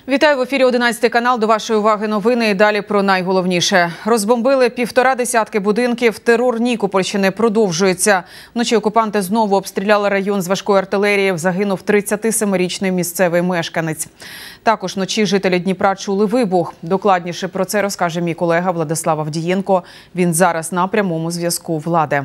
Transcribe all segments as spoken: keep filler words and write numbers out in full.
Вітаю в ефірі одинадцятий канал. До вашої уваги новини і далі про найголовніше. Розбомбили півтора десятки будинків. Терор Нікопольщини продовжується. Вночі окупанти знову обстріляли район з важкої артилерії. Загинув тридцятисемирічний місцевий мешканець. Також вночі жителі Дніпра чули вибух. Докладніше про це розкаже мій колега Владислав Авдієнко. Він зараз на прямому зв'язку. Владе.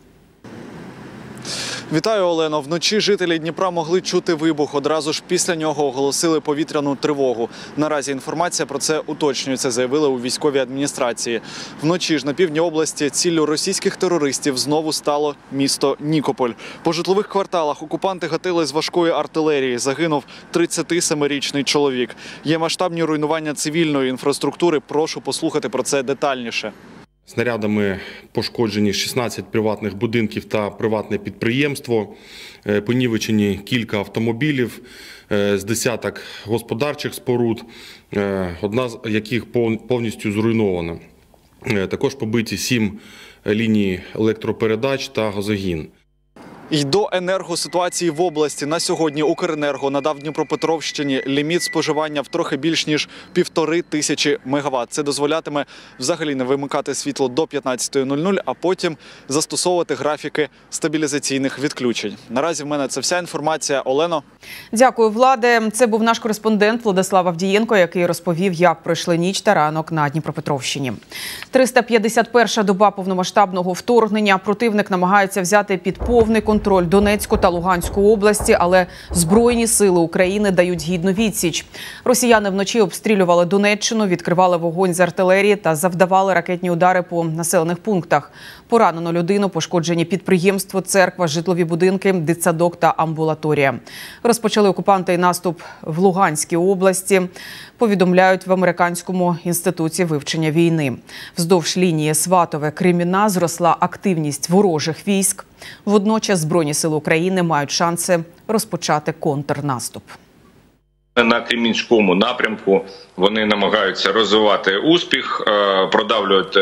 Вітаю, Олено. Вночі жителі Дніпра могли чути вибух. Одразу ж після нього оголосили повітряну тривогу. Наразі інформація про це уточнюється, заявили у військовій адміністрації. Вночі ж на півдні області ціллю російських терористів знову стало місто Нікополь. По житлових кварталах окупанти гатили з важкої артилерії. Загинув тридцятисемирічний чоловік. Є масштабні руйнування цивільної інфраструктури. Прошу послухати про це детальніше. Снарядами пошкоджені шістнадцять приватних будинків та приватне підприємство, понівечені кілька автомобілів, з десяток господарчих споруд, одна з яких повністю зруйнована. Також побиті сім ліній електропередач та газогін. І до енергоситуації в області. На сьогодні Укренерго надав Дніпропетровщині ліміт споживання в трохи більш ніж півтори тисячі мегаватт. Це дозволятиме взагалі не вимикати світло до п'ятнадцятої нуль нуль, а потім застосовувати графіки стабілізаційних відключень. Наразі в мене це вся інформація. Олено. Дякую, Владе. Це був наш кореспондент Владислав Авдієнко, який розповів, як пройшли ніч та ранок на Дніпропетровщині. триста п'ятдесят перша доба повномасштабного вторгнення. Противник намагається взяти під повний контроль контроль Донецьку та Луганську області, але Збройні сили України дають гідну відсіч. Росіяни вночі обстрілювали Донеччину, відкривали вогонь з артилерії та завдавали ракетні удари по населених пунктах. Поранено людину, пошкоджені підприємство, церква, житлові будинки, дитсадок та амбулаторія. Розпочали окупанти наступ в Луганській області, повідомляють в Американському інституті вивчення війни. Вздовж лінії Сватове-Креміна зросла активність ворожих військ. Водночас Збройні сили України мають шанси розпочати контрнаступ. На Кремінському напрямку вони намагаються розвивати успіх, продавлювати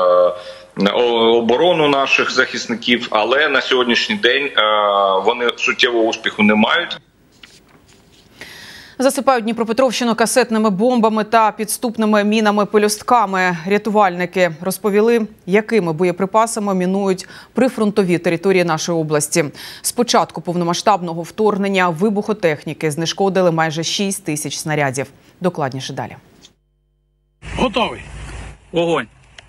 оборону наших захисників, але на сьогоднішній день вони суттєвого успіху не мають. Засипають Дніпропетровщину касетними бомбами та підступними мінами-пелюстками. Рятувальники розповіли, якими боєприпасами мінують прифронтові території нашої області. З початку повномасштабного вторгнення вибухотехніки знешкодили майже шість тисяч снарядів. Докладніше далі. Готовий. Вогонь.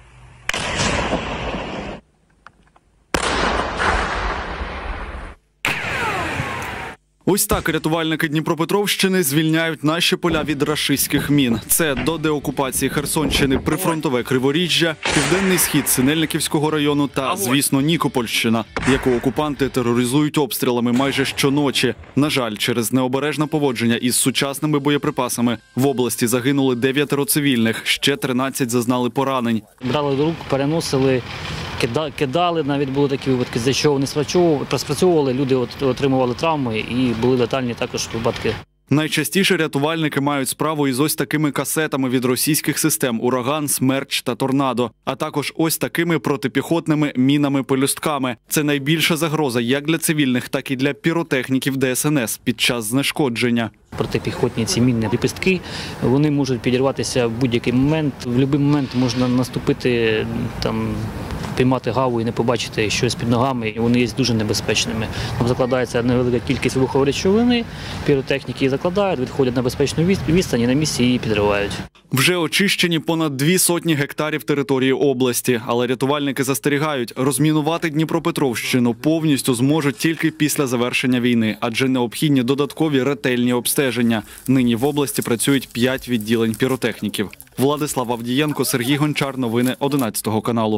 Ось так рятувальники Дніпропетровщини звільняють наші поля від рашистських мін. Це до деокупації Херсонщини, прифронтове Криворіжжя, південний схід Синельниківського району та, звісно, Нікопольщина, яку окупанти тероризують обстрілами майже щоночі. На жаль, через необережне поводження із сучасними боєприпасами в області загинули дев'ятеро цивільних, ще тринадцять зазнали поранень. Брали до рук, переносили, кидали, навіть були такі випадки, за що вони спрацьовували, люди отримували травми і були летальні також випадки. Найчастіше рятувальники мають справу із ось такими касетами від російських систем «Ураган», «Смерч» та «Торнадо», а також ось такими протипіхотними мінами-пелюстками. Це найбільша загроза як для цивільних, так і для піротехніків Де Ес Ен Ес під час знешкодження. Протипіхотні ці мінні ліпістки, вони можуть підірватися в будь-який момент. В будь-який момент можна наступити, там, піймати гаву і не побачити щось під ногами, і вони є дуже небезпечними. Там закладається невелика кількість вибухової речовини, піротехніки її закладають, відходять на безпечну відстань і на місці її підривають. Вже очищені понад дві сотні гектарів території області, але рятувальники застерігають, розмінувати Дніпропетровщину повністю зможуть тільки після завершення війни, адже необхідні додаткові ретельні обстеження. Нині в області працюють п'ять відділень піротехніків. Владислав Авдієнко, Сергій Гончар, новини одинадцятого каналу.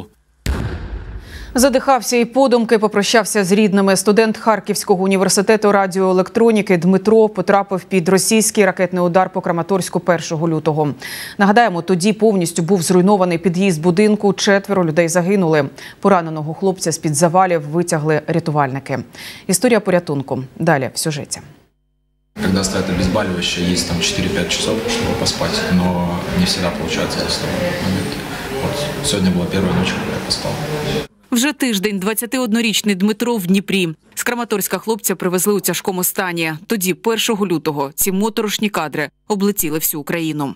Задихався і подумки попрощався з рідними. Студент Харківського університету радіоелектроніки Дмитро потрапив під російський ракетний удар по Краматорську першого лютого. Нагадаємо, тоді повністю був зруйнований під'їзд будинку, четверо людей загинули. Пораненого хлопця з-під завалів витягли рятувальники. Історія порятунку. Далі в сюжеті. Когда ставят обезболивающее, есть там четыре-пять часов, чтобы поспать, но не всегда получается за сто момент. Вот сегодня была первая ночь, когда я поспал. Вже тиждень двадцятиоднорічний Дмитро в Дніпрі. З Краматорська хлопця привезли у тяжкому стані. Тоді, першого лютого, ці моторошні кадри облетіли всю Україну.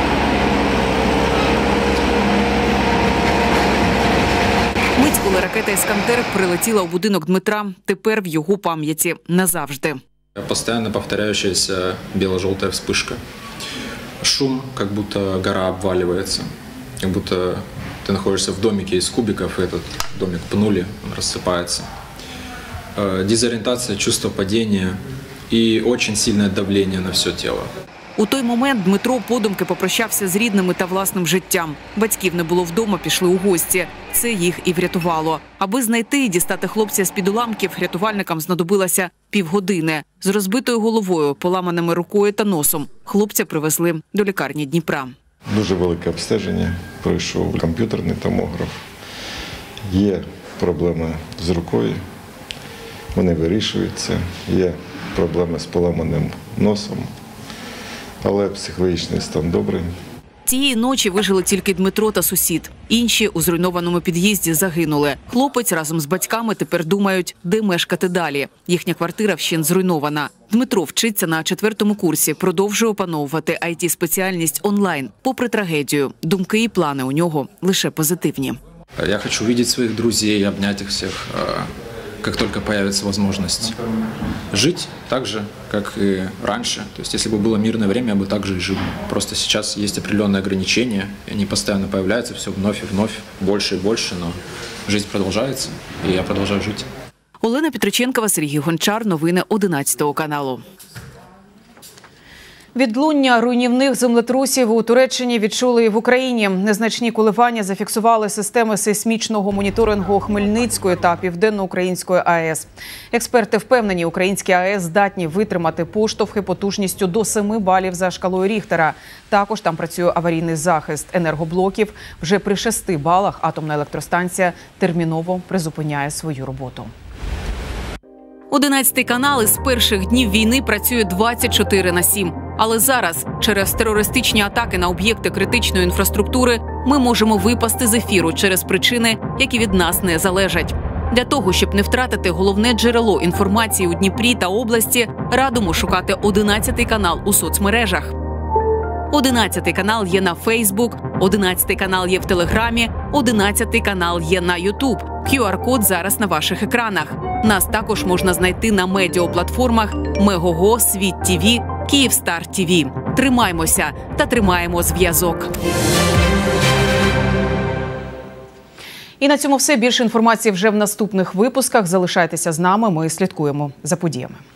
Мить, коли ракета «Іскандер» прилетіла у будинок Дмитра, тепер в його пам'яті назавжди. Постоянно повторяющаяся бело-желтая вспышка. Шум, как будто гора обваливается. Как будто ты находишься в домике из кубиков, и этот домик пнули, он рассыпается. Дезориентация, чувство падения и очень сильное давление на все тело. У той момент Дмитро подумки попрощався з рідними та власним життям. Батьків не було вдома, пішли у гості. Це їх і врятувало. Аби знайти і дістати хлопця з-під уламків, рятувальникам знадобилося півгодини. З розбитою головою, поламаними рукою та носом хлопця привезли до лікарні Дніпра. Дуже велике обстеження, пройшов комп'ютерний томограф. Є проблеми з рукою, вони вирішуються. Є проблеми з поламаним носом, але психологічний стан добрий. Тієї ночі вижили тільки Дмитро та сусід. Інші у зруйнованому під'їзді загинули. Хлопець разом з батьками тепер думають, де мешкати далі. Їхня квартира вщент зруйнована. Дмитро вчиться на четвертому курсі, продовжує опановувати ай ті-спеціальність онлайн. Попри трагедію, думки і плани у нього лише позитивні. Я хочу увидеть своих друзей, обнять их всех, как только появится возможность. Жить так же, как и раньше. То есть, если бы было мирное время, я бы так же и жил. Просто сейчас есть определенные ограничения, и они постоянно появляются, все вновь и вновь, больше и больше, но жизнь продолжается, и я продолжаю жить. Олена Петриченкова, Сергій Гончар. Новини одинадцятого каналу. Відлуння руйнівних землетрусів у Туреччині відчули і в Україні. Незначні коливання зафіксували системи сейсмічного моніторингу Хмельницької та Південно-Української АЕС. Експерти впевнені, українські АЕС здатні витримати поштовхи потужністю до семи балів за шкалою Ріхтера. Також там працює аварійний захист енергоблоків. Вже при шести балах атомна електростанція терміново призупиняє свою роботу. одинадцятий канал із перших днів війни працює двадцять чотири на сім. Але зараз, через терористичні атаки на об'єкти критичної інфраструктури, ми можемо випасти з ефіру через причини, які від нас не залежать. Для того, щоб не втратити головне джерело інформації у Дніпрі та області, радимо шукати одинадцятий канал у соцмережах. одинадцятий канал є на Фейсбук, одинадцятий канал є в Телеграмі, одинадцятий канал є на Ютуб. кю ар-код зараз на ваших екранах. Нас також можна знайти на медіаплатформах Мегого, Світ ТІВІ, Київстар ТІВІ. Тримаймося та тримаємо зв'язок. І на цьому все. Більше інформації вже в наступних випусках. Залишайтеся з нами, ми слідкуємо за подіями.